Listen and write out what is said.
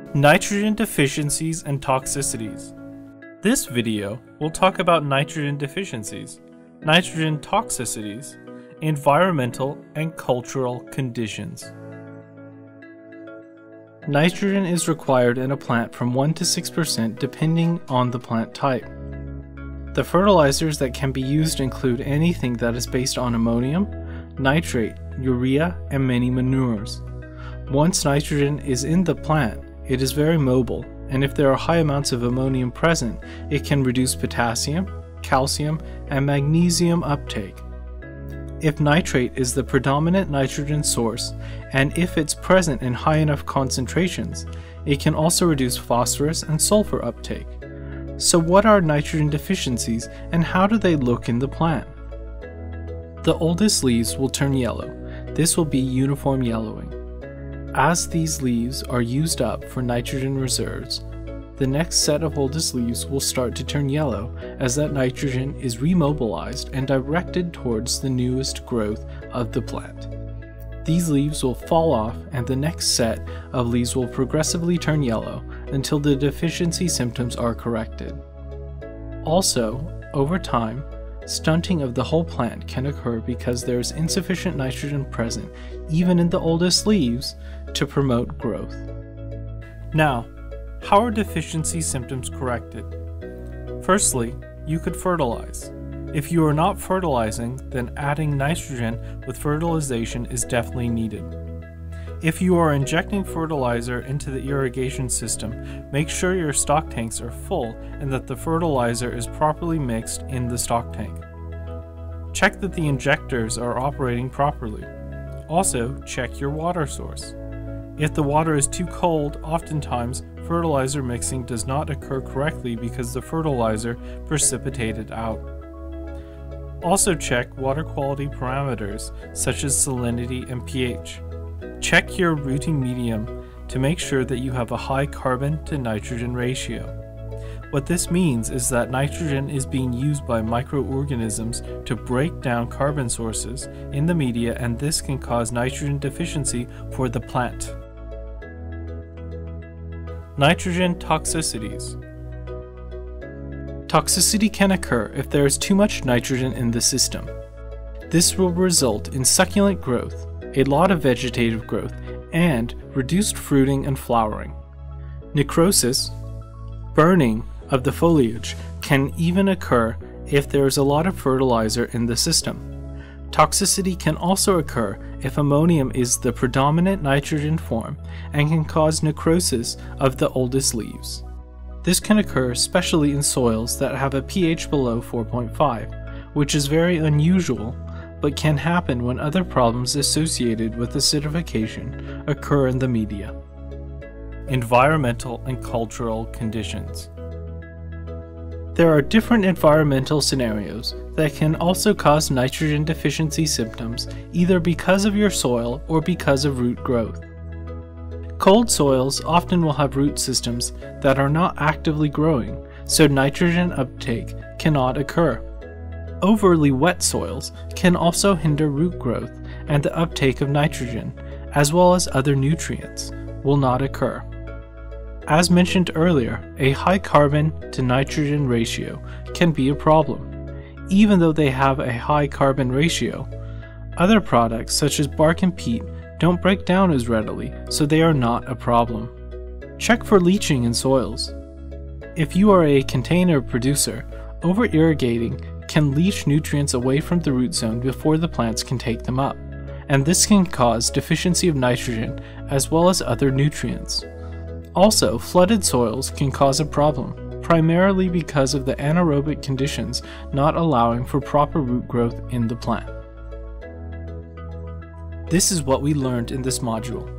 Nitrogen deficiencies and toxicities. This video will talk about nitrogen deficiencies, nitrogen toxicities, environmental and cultural conditions. Nitrogen is required in a plant from 1 to 6% depending on the plant type. The fertilizers that can be used include anything that is based on ammonium, nitrate, urea, and many manures. Once nitrogen is in the plant, it is very mobile, and if there are high amounts of ammonium present, it can reduce potassium, calcium, and magnesium uptake. If nitrate is the predominant nitrogen source, and if it's present in high enough concentrations, it can also reduce phosphorus and sulfur uptake. So what are nitrogen deficiencies, and how do they look in the plant? The oldest leaves will turn yellow. This will be uniform yellowing. As these leaves are used up for nitrogen reserves, the next set of oldest leaves will start to turn yellow as that nitrogen is remobilized and directed towards the newest growth of the plant. These leaves will fall off and the next set of leaves will progressively turn yellow until the deficiency symptoms are corrected. Also, over time, stunting of the whole plant can occur because there is insufficient nitrogen present, even in the oldest leaves, to promote growth. Now, how are deficiency symptoms corrected? Firstly, you could fertilize. If you are not fertilizing, then adding nitrogen with fertilization is definitely needed. If you are injecting fertilizer into the irrigation system, make sure your stock tanks are full and that the fertilizer is properly mixed in the stock tank. Check that the injectors are operating properly. Also, check your water source. If the water is too cold, oftentimes fertilizer mixing does not occur correctly because the fertilizer precipitated out. Also check water quality parameters such as salinity and pH. Check your rooting medium to make sure that you have a high carbon to nitrogen ratio. What this means is that nitrogen is being used by microorganisms to break down carbon sources in the media, and this can cause nitrogen deficiency for the plant. Nitrogen toxicities. Toxicity can occur if there is too much nitrogen in the system. This will result in succulent growth, a lot of vegetative growth, and reduced fruiting and flowering. Necrosis, burning of the foliage, can even occur if there is a lot of fertilizer in the system. Toxicity can also occur if ammonium is the predominant nitrogen form and can cause necrosis of the oldest leaves. This can occur especially in soils that have a pH below 4.5, which is very unusual, but can happen when other problems associated with acidification occur in the media. Environmental and cultural conditions. There are different environmental scenarios that can also cause nitrogen deficiency symptoms, either because of your soil or because of root growth. Cold soils often will have root systems that are not actively growing, so nitrogen uptake cannot occur. Overly wet soils can also hinder root growth, and the uptake of nitrogen, as well as other nutrients, will not occur. As mentioned earlier, a high carbon to nitrogen ratio can be a problem. Even though they have a high carbon ratio, other products such as bark and peat don't break down as readily, so they are not a problem. Check for leaching in soils. If you are a container producer, over-irrigating can leach nutrients away from the root zone before the plants can take them up, and this can cause deficiency of nitrogen as well as other nutrients. Also, flooded soils can cause a problem, primarily because of the anaerobic conditions not allowing for proper root growth in the plant. This is what we learned in this module.